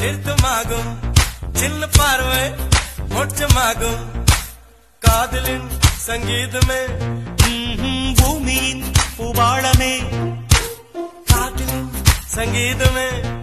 நிறுத்தமாகும் சின்ன பார்வை மோட்சமாகும் காதலின் சங்கீதமே பூமியின் பூவாளமே காதலின் சங்கீதமே